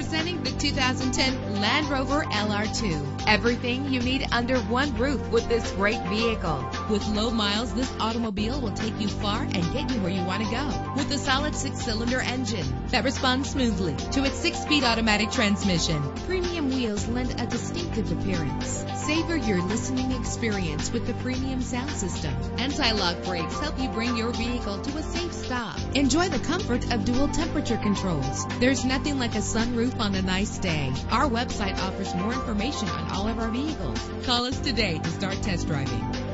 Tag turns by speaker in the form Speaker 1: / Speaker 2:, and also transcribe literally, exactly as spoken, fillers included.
Speaker 1: Presenting the two thousand ten Land Rover L R two. Everything you need under one roof with this great vehicle. With low miles, this automobile will take you far and get you where you want to go. With a solid six-cylinder engine that responds smoothly to its six-speed automatic transmission. Premium wheels lend a distinctive appearance. Savor your listening experience with the premium sound system. Anti-lock brakes help you bring your vehicle to a safe stop. Enjoy the comfort of dual temperature controls. There's nothing like a sunroof on a nice day. Our website offers more information on all of our vehicles. Call us today to start test driving.